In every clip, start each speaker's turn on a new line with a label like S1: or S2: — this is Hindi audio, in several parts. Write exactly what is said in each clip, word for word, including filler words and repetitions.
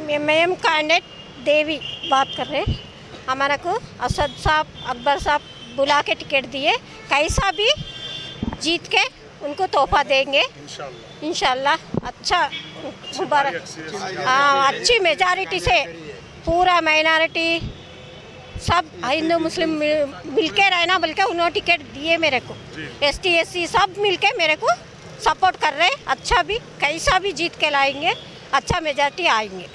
S1: मैम कैंडिडेट देवी बात कर रहे हैं। हमारा को असद साहब अकबर साहब बुला के टिकट दिए, कैसा भी जीत के उनको तोहफा देंगे इंशाल्लाह। इंशाल्लाह अच्छा मुबारक, हाँ अच्छी मेजॉरिटी से पूरा माइनॉरिटी सब हिंदू मुस्लिम मिल के रहना बोल के उन्होंने टिकट दिए मेरे को। एस टी एस सी सब मिल के मेरे को सपोर्ट कर रहे हैं। अच्छा भी कैसा भी जीत के लाएंगे, अच्छा मेजॉरिटी आएंगे।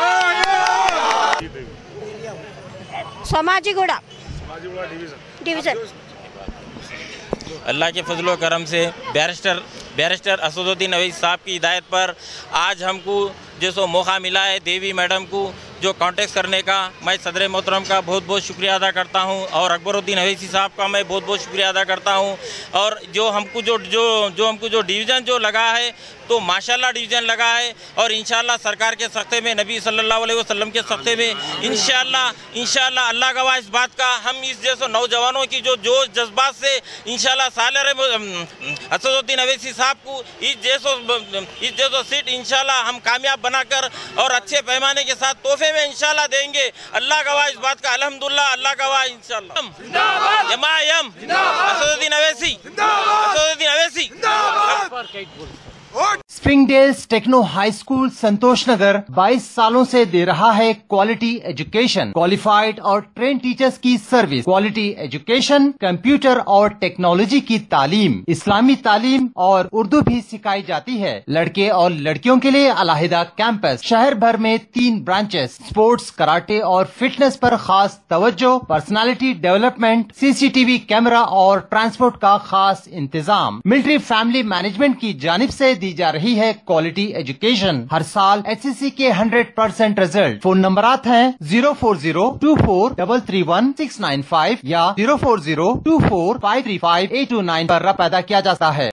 S1: समाजीगुड़ा डिवीज़न।
S2: अल्लाह के फजलो करम से बैरिस्टर बैरिस्टर असदुद्दीन अवैसी साहब की हिदायत पर आज हमको जैसो मौका मिला है देवी मैडम को जो कॉन्टेस्ट करने का, मैं सदर मोहतरम का बहुत बहुत शुक्रिया अदा करता हूं और अकबरुद्दीन अवैसी साहब का मैं बहुत बहुत शुक्रिया अदा करता हूं। और जो हमको जो जो जो हमको जो डिवीज़न जो लगा है तो माशाल्लाह डिवीज़न लगा है और इंशाल्लाह सरकार के सख्ते में, नबी सल्लल्लाहु अलैहि वसल्लम के सख्ते में इंशाल्लाह इंशाल्लाह अल्लाह गवाह इस बात का, हम इस जैसे नौजवानों की जो जोश जज्बात से इंशाल्लाह सालर असदुद्दीन अवैसी साहब को इस जैसो इस जैसो सीट इंशाल्लाह हम कामयाब बनाकर और अच्छे पैमाने के साथ तोहफे में इंशाल्लाह देंगे। अल्लाह गवाह इस बात का, अल्हम्दुलिल्लाह अल्लाह गवाह इंशाल्लाह। MIM Asaduddin Owaisi Asaduddin Owaisi.
S3: Springdales techno high school Santosh Nagar बाईस सालों से दे रहा है क्वालिटी एजुकेशन, क्वालिफाइड और ट्रेन टीचर्स की सर्विस, क्वालिटी एजुकेशन, कंप्यूटर और टेक्नोलॉजी की तालीम, इस्लामी तालीम और उर्दू भी सिखाई जाती है। लड़के और लड़कियों के लिए अलहदा कैंपस, शहर भर में तीन ब्रांचेस, स्पोर्ट्स, कराटे और फिटनेस पर खास तवज्जो, पर्सनालिटी डेवलपमेंट, सीसीटीवी कैमरा और ट्रांसपोर्ट का खास इंतजाम। मिलिट्री फैमिली मैनेजमेंट की जानिब से दी जा रही है क्वालिटी एजुकेशन। हर साल एचसीसी के हंड्रेड परसेंट रिजल्ट। फोन नंबरात हैं zero four zero two four double three one six nine five या zero four zero two four five three five eight two nine पर पैदा किया जाता है।